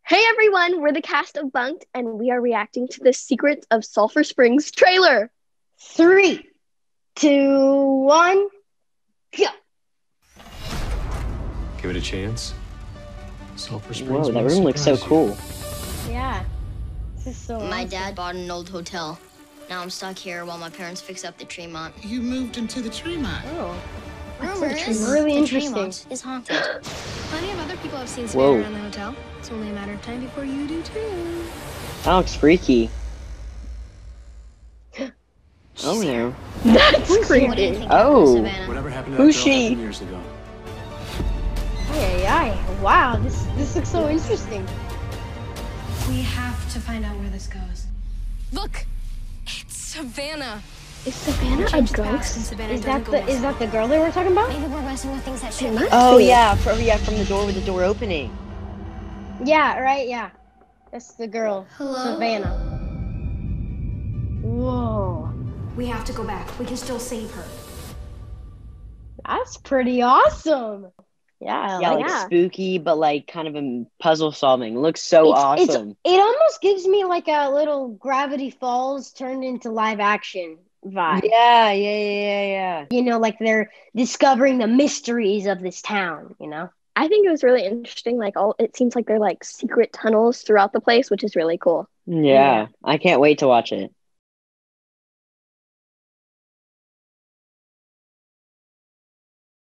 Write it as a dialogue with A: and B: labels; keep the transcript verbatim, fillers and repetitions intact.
A: Hey everyone, we're the cast of Bunked, and we are reacting to the Secrets of Sulphur Springs trailer.
B: Three, two, one, go.
C: Give it a chance. Sulphur Springs.
B: Whoa, that
C: may
B: room looks so
C: surprise you.
B: cool.
D: Yeah. This is so
E: My
D: awesome.
E: dad bought an old hotel. Now I'm stuck here while my parents fix up the Tremont.
F: You moved into the Tremont.
D: Oh.
E: Rumors,
B: Really
E: the
B: interesting.
E: Tremont is haunted.
G: Plenty of other people have seen
B: Whoa.
G: Savannah around the hotel. It's only a matter of time before you do too.
B: That looks freaky. Oh no.
A: That's
E: What do you
A: creepy.
E: think
B: Oh.
E: happened to Savannah?
C: Whatever happened to that
B: Who's
C: girl
B: she?
C: happened years ago.
D: Ay, ay, ay. Wow, this this looks so interesting.
G: We have to find out where this goes. Look! It's Savannah!
A: Is Savannah a
G: Change the past and
A: ghost?
G: Savannah
D: Is that
G: doesn't
D: the
G: go
D: is that the girl they were talking about?
E: Maybe we're messing with things that
A: It
E: shouldn't.
A: must
B: Oh
A: be.
B: yeah, from yeah, from the door with the door opening.
D: Yeah, right, yeah. That's the girl.
E: Hello?
D: Savannah. Whoa.
G: We have to go back. We can still save her.
D: That's pretty awesome. Yeah,
B: Yeah,
D: like,
B: like
A: yeah.
B: spooky, but like kind of a puzzle solving. Looks so
D: it's, it's-
B: awesome.
D: it almost gives me like a little Gravity Falls turned into live action vibe.
B: Yeah, yeah, yeah, yeah, yeah.
D: You know, like they're discovering the mysteries of this town, you know?
A: I think it was really interesting. Like all, it seems like they're like secret tunnels throughout the place, which is really cool.
B: Yeah,
D: Yeah.
B: I can't wait to watch it.